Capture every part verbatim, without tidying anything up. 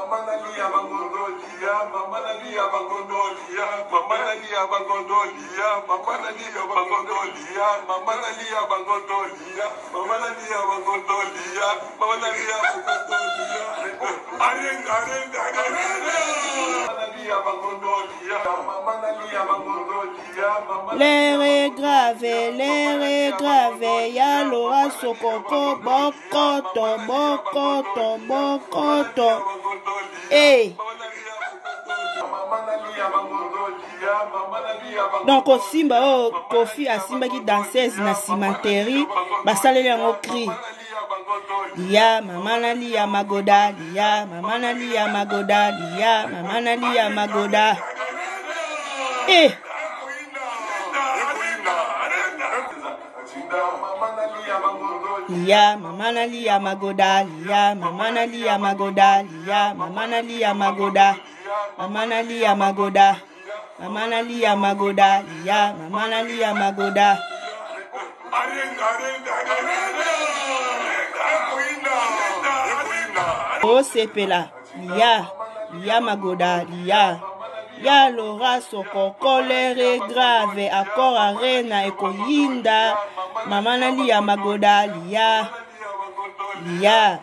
mama nalia bangondolia, mama nalia bangondolia, mama nalia bangondolia, mama nalia bangondolia, mama nalia bangondolia, mama nalia bangondolia, mama nalia bangondolia. Areng areng areng nalia bangondolia, mama nalia bangondolia, mama l'air est grave, l'air est grave, ya Laura Sokoko, bokoto, bokoto, bokoto. Hey. Donc au simba oh Kofi a simba qui danseuse na cimenterie basaleli yango cri Lia mama na lia magoda lia mama na lia magoda lia mama na lia magoda eh Lia mama na lia magoda lia mama na lia magoda lia mama na lia magoda mama na lia magoda mama na lia magoda lia mama na lia magoda oh sepela lia lia magoda lia ya Laura Sokoko l'air grave accord arena ekoyinda mama na lia magoda lia lia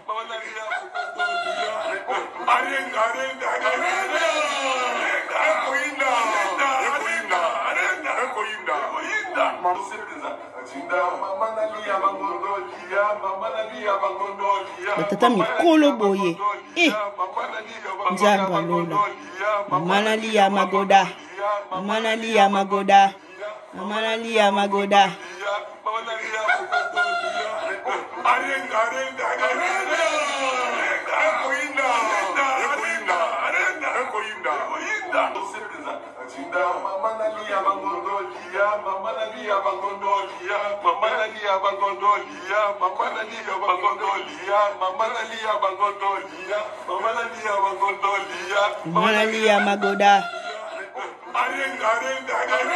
tata mikolo boye eh nzamba lola mama na lia magoda mama na lia magoda mama na lia magoda mama nalia bangondolia, mama nalia bangondolia, mama nalia bangondolia, mama nalia bangondolia, mama nalia bangondolia, mama nalia bangondolia, mama nalia magoda. Areng areng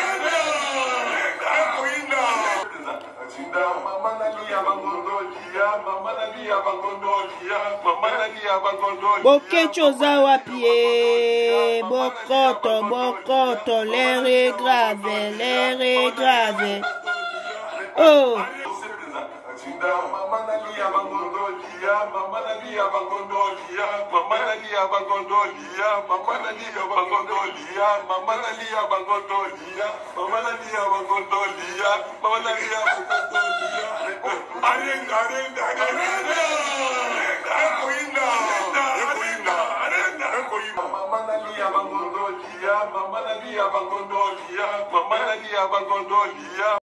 mama nalia bangondolia, mama nalia bangondolia, mama nalia bangondolia. Bokecho za wapi bokoto bokoto l'air est grave l'air est grave oh mama nalia bangondolia, mama nalia bangondolia, mama nalia bangondolia, mama nalia bangondolia, mama nalia bangondolia, mama nalia bangondolia, mama nalia bangondolia. Areng areng mama nalia bangondolia, mama nalia bangondolia, mama nalia bangondolia.